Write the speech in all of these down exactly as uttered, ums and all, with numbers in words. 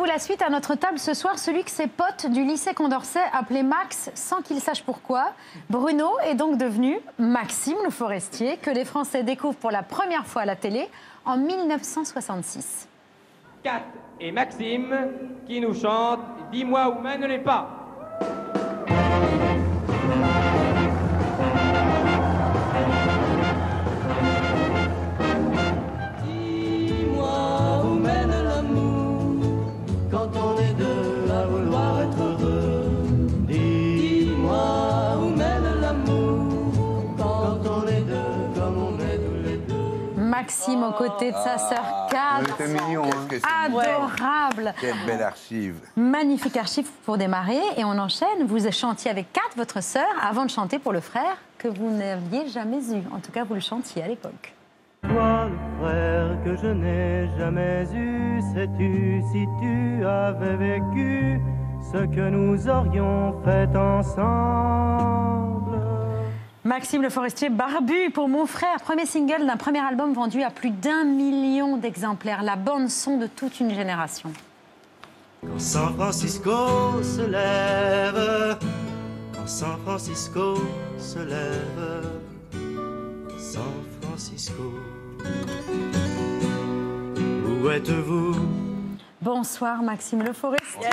vous la suite. À notre table ce soir, celui que ses potes du lycée Condorcet appelaient Max sans qu'il sache pourquoi. Bruno est donc devenu Maxime Le Forestier, que les Français découvrent pour la première fois à la télé en mille neuf cent soixante-six. Kat et Maxime qui nous chantent « Dis-moi où mènent les pas ». Maxime aux côtés de sa sœur Kat. C'était mignon, hein. Adorable. Quelle belle archive. Magnifique archive pour démarrer. Et on enchaîne. Vous chantiez avec Kat, votre sœur, avant de chanter pour le frère que vous n'aviez jamais eu. En tout cas, vous le chantiez à l'époque. Toi, le frère que je n'ai jamais eu, sais-tu si tu avais vécu ce que nous aurions fait ensemble? Maxime Le Forestier, Barbu pour mon frère. Premier single d'un premier album vendu à plus d'un million d'exemplaires. La bande-son de toute une génération. Quand San Francisco se lève, quand San Francisco se lève, San Francisco, où êtes-vous? Bonsoir Maxime Le Forestier.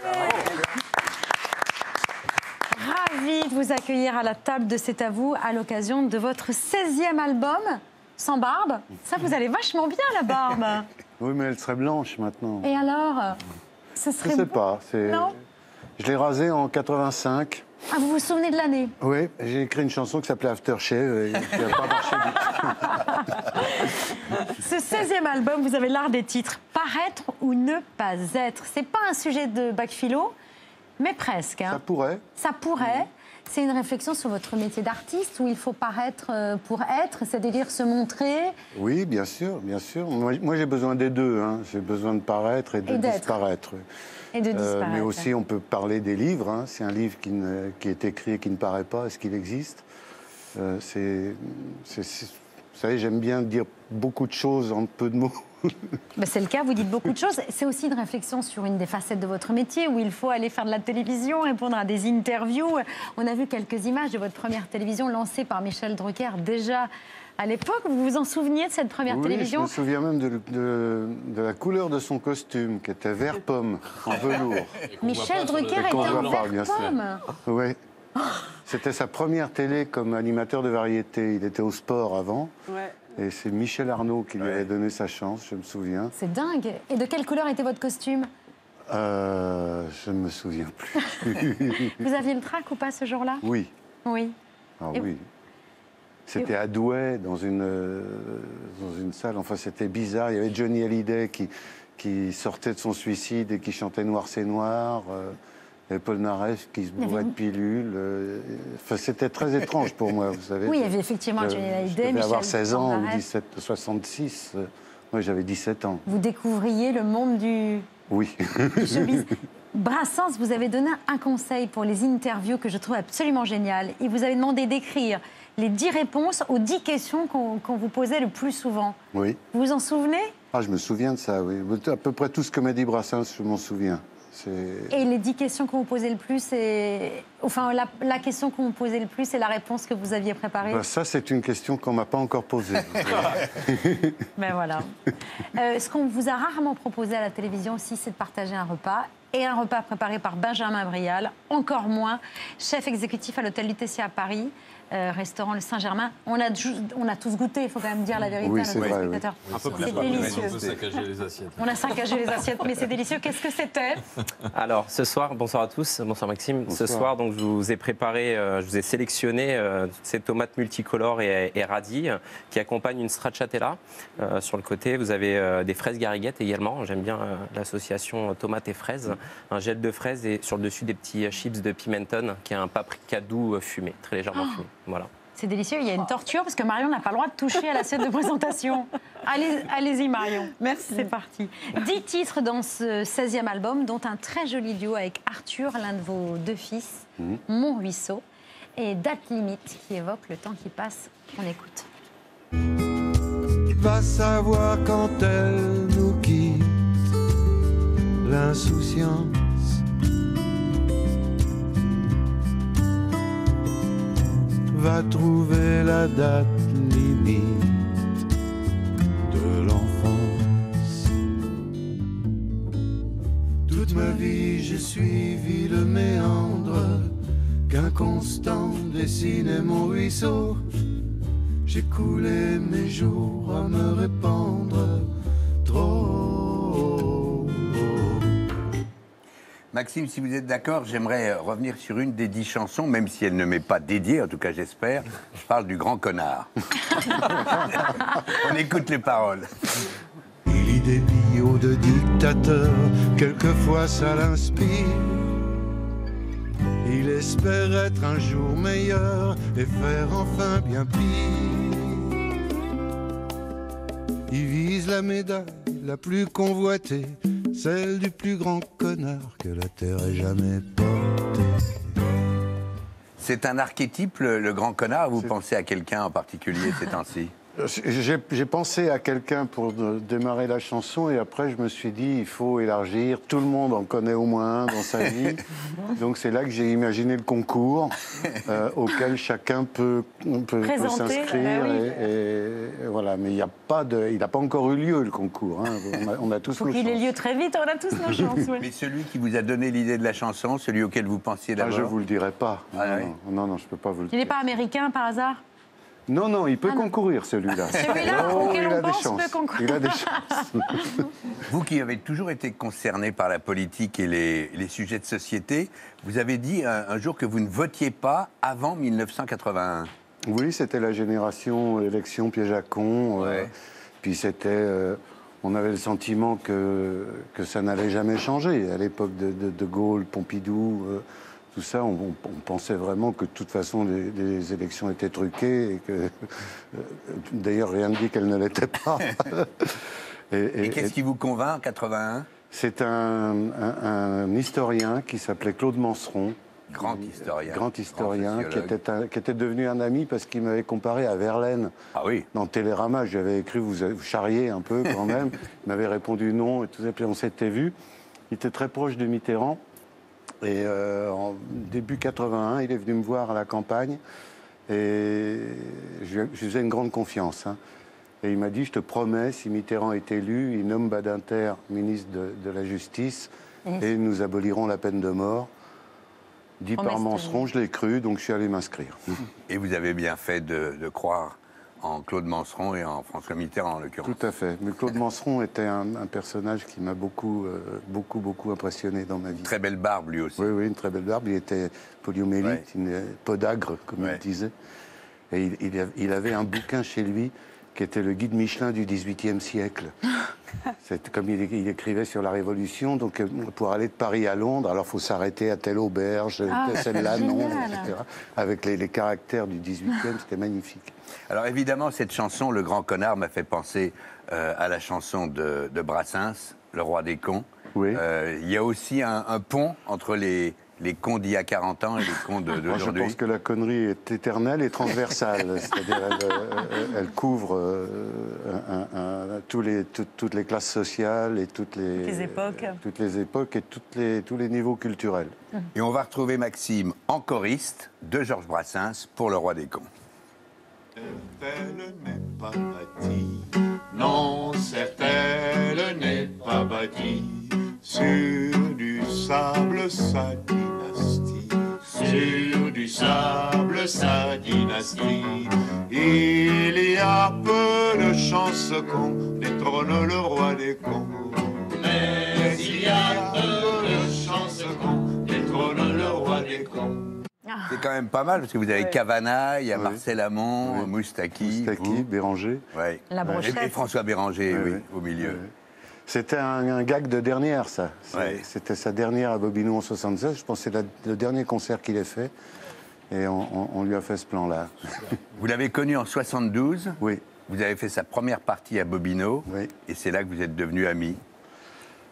Ravi de vous accueillir à la table de C'est à vous à l'occasion de votre seizième album, Sans barbe. Ça, vous allez vachement bien, la barbe. Oui, mais elle serait blanche maintenant. Et alors, ce serait Je sais beau. pas. Non. Je l'ai rasée en quatre-vingt-cinq. Ah, vous vous souvenez de l'année? Oui, j'ai écrit une chanson qui s'appelait Aftershave et qui n'a pas marché du tout. Ce seizième album, vous avez l'art des titres. Paraître ou ne pas être. C'est pas un sujet de bac philo, mais presque. Hein. Ça pourrait. Ça pourrait. C'est une réflexion sur votre métier d'artiste où il faut paraître pour être, c'est-à-dire se montrer. Oui, bien sûr, bien sûr. Moi, moi j'ai besoin des deux. Hein. J'ai besoin de paraître et de Et d'être. disparaître. Et de disparaître. Euh, mais aussi, on peut parler des livres. Hein. C'est un livre qui, ne, qui est écrit et qui ne paraît pas. Est-ce qu'il existe? euh, c'est, c'est, c'est, Vous savez, j'aime bien dire beaucoup de choses en peu de mots. Ben c'est le cas, vous dites beaucoup de choses. C'est aussi une réflexion sur une des facettes de votre métier où il faut aller faire de la télévision, répondre à des interviews. On a vu quelques images de votre première télévision lancée par Michel Drucker déjà à l'époque. Vous vous en souveniez de cette première oui, télévision? Je me souviens même de, de, de la couleur de son costume qui était vert pomme en velours. Michel Drucker était en vert pomme. Oui. C'était sa première télé comme animateur de variété. Il était au sport avant. Ouais. Et c'est Michel Arnaud qui lui ouais. avait donné sa chance, je me souviens. C'est dingue. Et de quelle couleur était votre costume? euh, Je ne me souviens plus. Vous aviez le trac ou pas ce jour-là? Oui. Oui. Ah et oui. C'était à Douai, dans une, euh, dans une salle. Enfin, c'était bizarre. Il y avait Johnny Hallyday qui, qui sortait de son suicide et qui chantait Noir c'est noir. Euh, Il y avait Paul Naref qui se bourrait de pilules. Enfin, c'était très étrange pour moi, vous savez. Oui, il y avait effectivement Johnny Hallyday, Michel. Je devais avoir seize ans ou dix-sept, soixante-six. Moi, j'avais dix-sept ans. Vous découvriez le monde du, oui. du showbiz. Brassens, vous avez donné un conseil pour les interviews que je trouve absolument génial. Il vous avait demandé d'écrire les dix réponses aux dix questions qu'on qu'on vous posait le plus souvent. Oui. Vous vous en souvenez? Ah, je me souviens de ça, oui. À peu près tout ce que m'a dit Brassens, je m'en souviens. Et les dix questions qu'on vous posait le plus, c'est... Enfin, la, la question qu'on vous posait le plus, c'est la réponse que vous aviez préparée? Ben, ça, c'est une question qu'on ne m'a pas encore posée. Ben voilà. Euh, ce qu'on vous a rarement proposé à la télévision aussi, c'est de partager un repas. Et un repas préparé par Benjamin Brial, encore moins, chef exécutif à l'hôtel Lutetia à Paris, euh, restaurant Le Saint-Germain. On a, on a tous goûté, il faut quand même dire la vérité oui, à nos téléspectateurs. Oui. Un peu plus. C'est délicieux. On a saccagé les assiettes. On a saccagé les assiettes, mais c'est délicieux. Qu'est-ce que c'était? Alors, ce soir, bonsoir à tous, bonsoir Maxime. Bonsoir. Ce soir, donc, je vous ai préparé, euh, je vous ai sélectionné euh, ces tomates multicolores et, et radis qui accompagnent une stracciatella. Euh, sur le côté, vous avez euh, des fraises gariguettes également. J'aime bien euh, l'association tomates et fraises. Un gel de fraises et sur le dessus des petits chips de pimenton qui est un paprika doux fumé, très légèrement oh. fumé. Voilà. C'est délicieux. Il y a une torture parce que Marion n'a pas le droit de toucher à l'assiette de présentation. Allez, allez-y, Marion. Merci. C'est parti. Dix titres dans ce seizième album, dont un très joli duo avec Arthur, l'un de vos deux fils, mmh. Mon Ruisseau, et Date Limite, qui évoque le temps qui passe. On écoute. Va savoir quand elle nous quitte, l'insouciance va trouver la date limite de l'enfance. Toute ma vie j'ai suivi le méandre qu'un constant dessinait mon ruisseau. J'ai coulé mes jours à me répandre trop. Maxime, si vous êtes d'accord, j'aimerais revenir sur une des dix chansons, même si elle ne m'est pas dédiée, en tout cas j'espère. Je parle du Grand Connard. On écoute les paroles. Il lit des billots de dictateurs, quelquefois ça l'inspire. Il espère être un jour meilleur et faire enfin bien pire. Il vise la médaille la plus convoitée, celle du plus grand connard que la terre ait jamais porté. C'est un archétype, le, le grand connard, ou vous pensez à quelqu'un en particulier ces temps-ci? J'ai j'ai pensé à quelqu'un pour de- démarrer la chanson et après je me suis dit il faut élargir, tout le monde en connaît au moins un dans sa vie. Donc c'est là que j'ai imaginé le concours euh, auquel chacun peut, peut, peut Présenter, s'inscrire. bah oui. et, et- et voilà. Mais il n'y a pas de, il n'a pas encore eu lieu le concours. Hein. On, a, on a tous Faut nos qu'il ait chances. lieu très vite, on a tous nos chances. oui. Mais celui qui vous a donné l'idée de la chanson, celui auquel vous pensiez Ah, d'abord? je vous le dirai pas. Ah, non, oui. non, non, non, je peux pas vous le Il dire. n'est pas américain par hasard? Non, non, il peut Ah, non. concourir celui-là. Celui-là, Oh, auquel il on a des pense, chances. peut concourir. Il a des chances. Vous qui avez toujours été concerné par la politique et les, les sujets de société, vous avez dit un, un jour que vous ne votiez pas avant mille neuf cent quatre-vingt-un. Oui, c'était la génération élection piège à con. euh, Ouais. puis c'était, euh, on avait le sentiment que, que ça n'allait jamais changer. À l'époque de, de, de Gaulle, Pompidou, euh, tout ça, on, on- on pensait vraiment que de toute façon les, les élections étaient truquées et que, euh, d'ailleurs, rien ne dit qu'elles ne l'étaient pas. et Et, et- qu'est-ce qui vous convainc en quatre-vingt-un? c'est un, un- un historien qui s'appelait Claude Manceron. Grand historien. Grand historien, grand qui, sociologue. était un- qui était devenu un ami parce qu'il m'avait comparé à Verlaine. Ah oui. Dans Télérama, j'avais écrit, vous, vous charriez un peu quand même. Il m'avait répondu non et tout ça. Puis on s'était vu. Il était très proche de Mitterrand. Et euh, en début quatre-vingt-un, il est venu me voir à la campagne. Et je, je lui faisais une grande confiance. hein. Et il m'a dit, je te promets, si Mitterrand est élu, il nomme Badinter ministre de, de la Justice et nous abolirons la peine de mort. Dit par Promesse Manceron, je l'ai cru, donc je suis allé m'inscrire. Et vous avez bien fait de, de croire en Claude Manceron et en François Mitterrand, en l'occurrence. Tout à fait. Mais Claude Manceron était un, un personnage qui m'a beaucoup, euh, beaucoup, beaucoup impressionné dans ma vie. Très belle barbe, lui aussi. Oui, oui, une très belle barbe. Il était poliomélite, Ouais. une podagre, comme Ouais. il disait. Et il, il a- il avait un bouquin chez lui qui était le guide Michelin du dix-huitième siècle. C'est comme il, il écrivait sur la Révolution, donc euh, pour aller de Paris à Londres, alors il faut s'arrêter à telle auberge, Ah, celle-là non, génial. et cetera. Avec les, les caractères du dix-huitième, c'était magnifique. Alors évidemment, cette chanson, Le Grand Connard, m'a fait penser euh, à la chanson de, de Brassens, Le Roi des cons. Oui. Euh, Il y a aussi un, un pont entre les, les cons d'il y a quarante ans et les cons de- Moi, je d'aujourd'hui. pense que la connerie est éternelle et transversale. C'est-à-dire, elle, euh, elle couvre euh, un- un- tous les, tout- toutes les classes sociales et toutes les, Toutes les époques. euh, toutes les époques et toutes les, tous les niveaux culturels. Et on va retrouver Maxime en choriste de Georges Brassens pour Le Roi des cons. Elle n'est pas bâtie, non, certes, elle n'est pas bâtie sur du sable, sa dynastie, sur du sable, sa dynastie. Il y a peu de chances qu'on détrône le roi des cons, mais il y a peu de chances qu'on détrône le roi des cons. C'est quand même pas mal parce que vous avez Ouais. Cavana, il y a Oui. Marcel Amont, Oui. Moustaki, Moustaki, vous. Béranger. Ouais. La Et- brochette. Et, François Béranger, Ouais, oui, ouais. au milieu. Ouais, ouais. C'était un, un gag de dernière, ça. C'est- Ouais. C'était sa dernière à Bobino en soixante-seize. Je pense que c'est la- le dernier concert qu'il ait fait. Et on, on- on lui a fait ce plan-là. Vous l'avez connu en soixante-douze. Oui. Vous avez fait sa première partie à Bobino. Oui. Et c'est là que vous êtes devenus amis.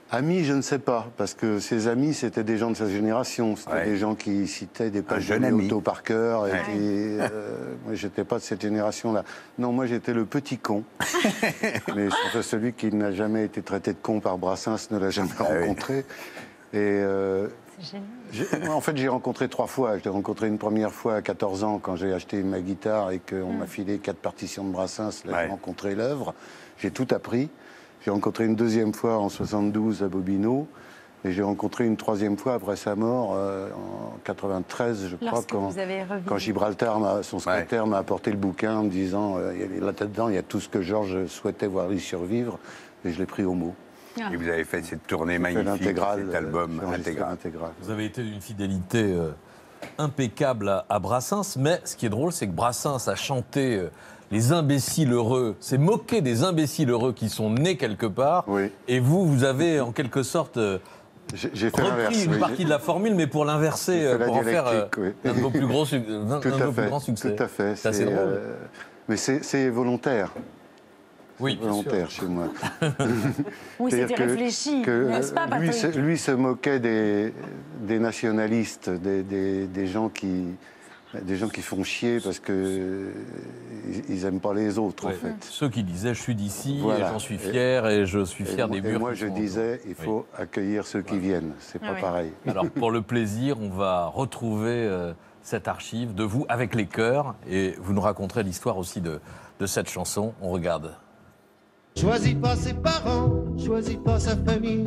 Amis, je ne sais pas, parce que ses amis, c'était des gens de sa génération. C'était Ouais. des gens qui citaient des pages jeune de ami. Otto par cœur. Et Ouais. puis, euh, moi, j'étais pas de cette génération-là. Non, moi, j'étais le petit con. Mais enfin, celui qui n'a jamais été traité de con par Brassens ne l'a jamais Ah oui. rencontré. Et euh, C'est génial. j'ai- en fait, j'ai rencontré trois fois. Je l'ai rencontré une première fois à quatorze ans, quand j'ai acheté ma guitare et qu'on m'a filé quatre partitions de Brassens. Là, Ouais. j'ai rencontré l'œuvre. J'ai tout appris. J'ai rencontré une deuxième fois en soixante-douze à Bobino. Et j'ai rencontré une troisième fois après sa mort, euh, en quatre-vingt-treize, je crois, Lorsque quand, vous avez revu. quand Gibraltar, m'a- son secrétaire, m'a apporté le bouquin en me disant euh, il y a- là-dedans, il y a tout ce que Georges souhaitait voir y survivre. Et je l'ai pris au mot. Ah. Et vous avez fait cette tournée J'ai fait magnifique, l'intégrale, cet euh, album j'ai enregistré intégral. l'intégrale. Vous avez été d'une fidélité euh, impeccable à, à Brassens, mais ce qui est drôle, c'est que Brassens a chanté euh, les imbéciles heureux, s'est moqué des imbéciles heureux qui sont nés quelque part, Oui. et vous, vous avez en quelque sorte euh, J'ai j'ai fait l'inverse. repris une oui. partie de la formule, mais pour l'inverser, J'ai fait euh, la pour en faire euh, dialectique, oui. un de vos plus gros, suc- un, Tout un de à vos plus fait. grands succès. Tout à fait. C'est assez C'est, drôle. euh, mais c'est c'est volontaire. Oui, bien sûr. volontaire chez moi. Oui, c'était C'est-à-dire que- réfléchi, que n'est-ce pas, lui, Patrick se, lui se moquait des, des nationalistes, des, des- des gens qui, des gens qui font chier parce que ils n'aiment pas les autres, Ouais. en fait. Ceux qui disaient je suis d'ici, Voilà. et j'en suis fier, et, je suis Et fier moi- des et murs. moi, qui je sont disais, autour. il Oui. faut accueillir ceux qui viennent. C'est Ah pas oui. pareil. Alors, pour le plaisir, on va retrouver euh, cette archive de vous avec les chœurs, et vous nous raconterez l'histoire aussi de, de cette chanson. On regarde. Choisit pas ses parents, choisit pas sa famille.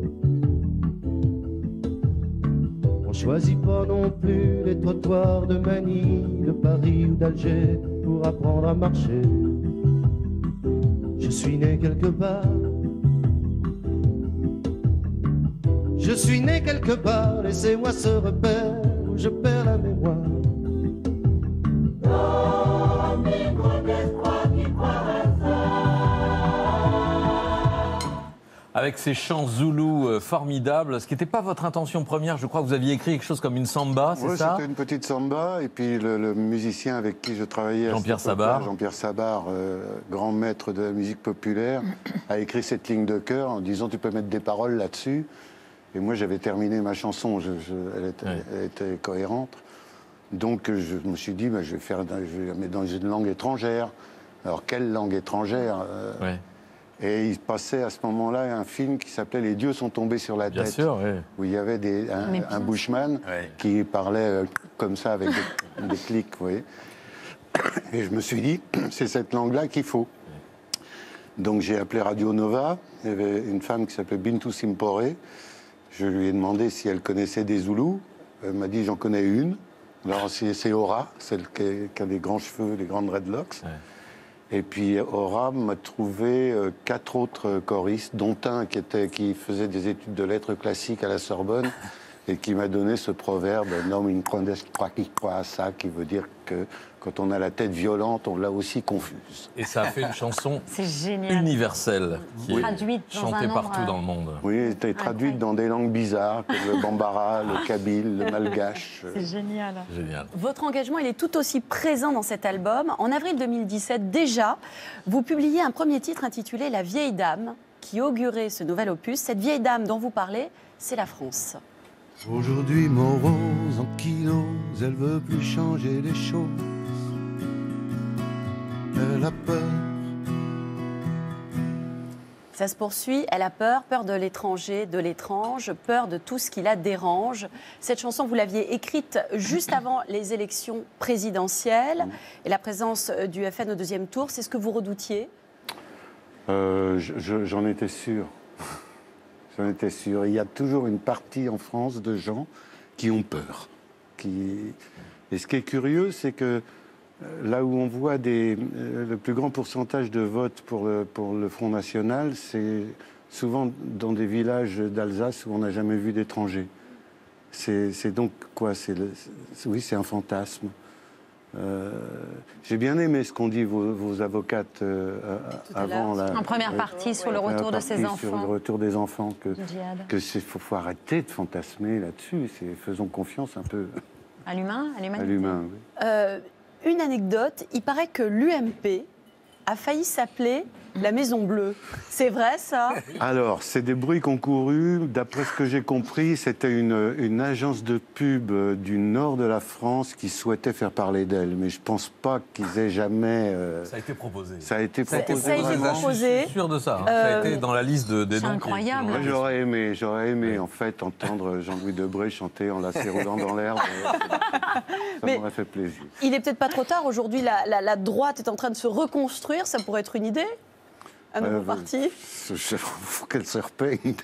On choisit pas non plus les trottoirs de Manille, de Paris ou d'Alger pour apprendre à marcher. Je suis né quelque part. Je suis né quelque part, laissez-moi ce repère où je perds la mémoire. Avec ces chants zoulous euh, formidables, ce qui n'était pas votre intention première, je crois que vous aviez écrit quelque chose comme une samba, c'est Ouais, ça? c'était une petite samba, et puis le, le musicien avec qui je travaillais, à Jean-Pierre cette époque-là, Sabar. Jean-Pierre Sabar, euh, grand maître de la musique populaire, a écrit cette ligne de chœur en disant tu peux mettre des paroles là-dessus. Et moi j'avais terminé ma chanson, je- je- elle, était, Ouais. elle était cohérente. Donc je me suis dit bah, je vais faire, je vais la mettre dans une langue étrangère. Alors quelle langue étrangère euh, Ouais, Et il passait à ce moment-là un film qui s'appelait Les dieux sont tombés sur la bien tête, sûr, oui. où il y avait des, un, Mais bien un bushman Ouais. qui parlait euh, comme ça avec des, des clics, vous voyez. Et je me suis dit, c'est cette langue-là qu'il faut. Donc j'ai appelé Radio Nova, il y avait une femme qui s'appelait Bintou Simpore. Je lui ai demandé si elle connaissait des Zoulous. Elle m'a dit, j'en connais une. Alors c'est c'est Aura, celle qui, est- qui a les grands cheveux, les grandes dreadlocks. Ouais. Et puis Aura m'a trouvé euh, quatre autres euh, choristes, dont un qui, était, qui faisait des études de lettres classiques à la Sorbonne et qui m'a donné ce proverbe « Non, une croix qui croit à ça », qui veut dire que quand on a la tête violente, on l'a aussi confuse. Et ça a fait une chanson C'est génial. universelle qui Traduite est dans chantée un nombre, partout euh, dans le monde. Oui, elle était traduite dans des langues bizarres, comme le bambara, le kabyle, le malgache. C'est génial. Génial. Votre engagement, il est tout aussi présent dans cet album. En avril deux mille dix-sept, déjà, vous publiez un premier titre intitulé « La vieille dame » qui augurait ce nouvel opus. Cette vieille dame dont vous parlez, c'est la France. Aujourd'hui, mon rose en kilos, elle veut plus changer les choses. Elle a peur. Ça se poursuit, elle a peur, peur de l'étranger, de l'étrange, peur de tout ce qui la dérange. Cette chanson, vous l'aviez écrite juste avant les élections présidentielles et la présence du F N au deuxième tour. C'est ce que vous redoutiez? Euh, je- je- J'en étais sûr. J'en étais sûr. Il y a toujours une partie en France de gens qui ont peur. Qui... Et ce qui est curieux, c'est que euh, là où on voit des, euh, le plus grand pourcentage de votes pour le, pour le Front National, c'est souvent dans des villages d'Alsace où on n'a jamais vu d'étrangers. C'est c'est donc quoi c'est le- c'est- Oui, c'est un fantasme. Euh, J'ai bien aimé ce qu'ont dit vos, vos avocates euh, Tout à avant. l'heure. la- En première ouais, partie, sur le la retour de partie ses Sur le enfants. retour des enfants, que, Du djihad. que c'est faut, faut arrêter de fantasmer là-dessus. C'est- Faisons confiance un peu À l'humain, à à l'humanité. l'humain. oui. Euh, une anecdote, il paraît que l'U M P a failli s'appeler la Maison Bleue. C'est vrai, ça? Alors, c'est des bruits qui ont couru. D'après ce que j'ai compris, c'était une, une agence de pub du nord de la France qui souhaitait faire parler d'elle. Mais je ne pense pas qu'ils aient jamais... euh, Ça a été proposé. Ça a été Ça, proposé. ça a été vraiment. proposé. Je suis sûr de ça. hein. Euh, Ça a été dans la liste de, des c'est noms. qui- incroyable. qui ont- Moi, j'aurais aimé, j'aurais aimé en fait entendre Jean-Louis Debré chanter en lacets roulant dans l'air. Ça Mais- m'aurait fait plaisir. Il n'est peut-être pas trop tard. Aujourd'hui, la, la- la droite est en train de se reconstruire. Ça pourrait être une idée? Un nouveau Euh, parti? Il faut qu'elle se repeigne.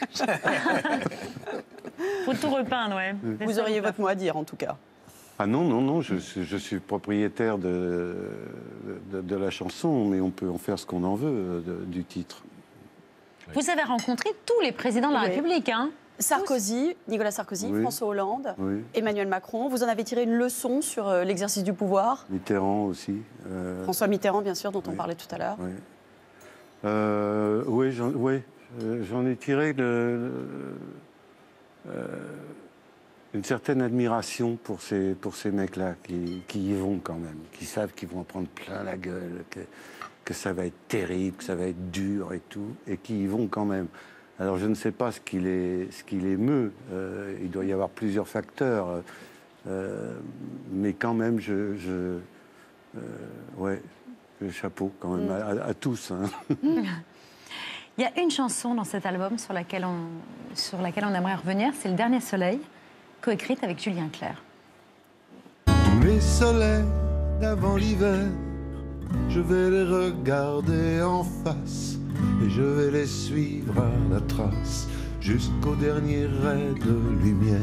Faut tout repeindre, ouais. Vous auriez votre mot à dire, en tout cas. Ah non, non, non, je, suis- je suis propriétaire de, de, de la chanson, mais on peut en faire ce qu'on en veut de- du titre. Vous avez rencontré tous les présidents de la Oui. République, hein? Sarkozy, Nicolas Sarkozy, Oui. François Hollande, Oui. Emmanuel Macron. Vous en avez tiré une leçon sur euh, l'exercice du pouvoir? Mitterrand aussi. euh, François Mitterrand, bien sûr, dont on oui. parlait tout à l'heure. oui, Euh, oui, j'en oui, euh, j'en ai tiré le- le- euh, une certaine admiration pour ces, pour ces mecs-là qui, qui y vont quand même, qui savent qu'ils vont en prendre plein la gueule, que, que ça va être terrible, que ça va être dur et tout, et qui y vont quand même. Alors je ne sais pas ce qui les, ce qui les meut, euh, il doit y avoir plusieurs facteurs, euh, mais quand même, je... je euh, ouais, le chapeau quand même, à, à tous. hein. Il y a une chanson dans cet album sur laquelle on, sur laquelle on aimerait revenir, c'est Le Dernier Soleil, coécrite avec Julien Clerc. Tous les soleils d'avant l'hiver, je vais les regarder en face et je vais les suivre à la trace jusqu'au dernier ray de lumière.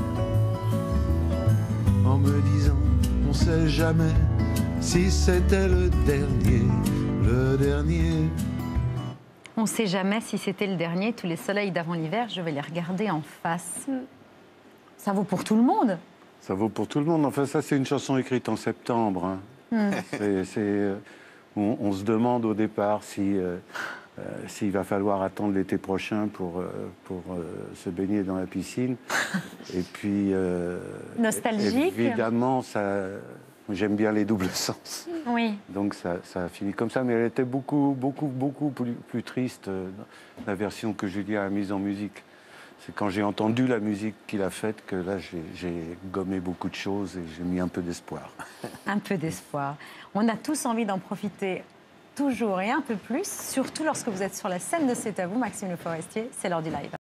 En me disant, on sait jamais si c'était le dernier, le dernier. On ne sait jamais si c'était le dernier, tous les soleils d'avant l'hiver, je vais les regarder en face. Ça vaut pour tout le monde. Ça vaut pour tout le monde. Enfin, ça, c'est une chanson écrite en septembre. hein. C'est- c'est, euh, on, on se demande au départ si, euh, euh, s'il va falloir attendre l'été prochain pour, euh, pour euh, se baigner dans la piscine. Et puis... euh, Nostalgique. Évidemment, ça... J'aime bien les doubles sens. Oui. Donc ça, ça a fini comme ça, mais elle était beaucoup, beaucoup, beaucoup plus, plus triste, euh, la version que Julien a mise en musique. C'est quand j'ai entendu la musique qu'il a faite que là, j'ai- j'ai gommé beaucoup de choses et j'ai mis un peu d'espoir. Un peu d'espoir. On a tous envie d'en profiter toujours et un peu plus, surtout lorsque vous êtes sur la scène de C'est à vous, Maxime Le Forestier. C'est l'heure du live.